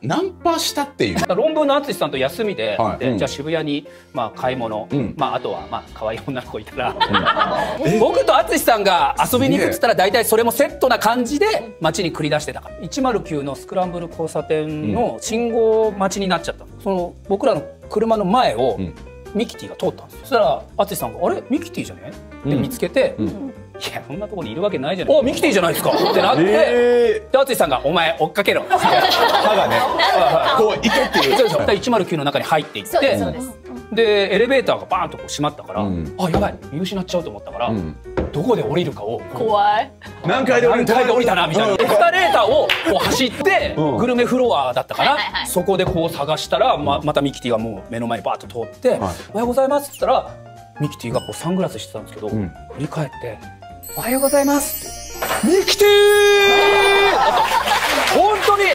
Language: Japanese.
ナンパしたっていう。 論文の淳さんと休みで、 はい、 じゃあ渋谷にまあ買い物、まああとはまあ可愛い女の子いたら、僕と淳さんが遊びに行くっつったら大体それもセットな感じで街に繰り出してたから。109のスクランブル交差点の信号待ちになっちゃった。その僕らの車の前をミキティが通ったんですよ。そしたら淳さんが「あれミキティじゃね?」って見つけて。いや、そんなところにいるわけないじゃない。お、ミキティじゃないですかってなって、で、淳さんがお前追っかけろ。 歯がね、こう行けっていう。 そうです。109の中に入っていって、でエレベーターがバーンとこう閉まったから、あ、やばい、見失っちゃうと思ったから、どこで降りるかを怖い。 何階で降りたなみたいな。エスカレーターをこう走ってグルメフロアだったかな。そこでこう探したら、またミキティがもう目の前にバーッと通って、おはようございますって言ったら、ミキティがこうサングラスしてたんですけど、振り返って。おはようございます。ミキティー。本当に。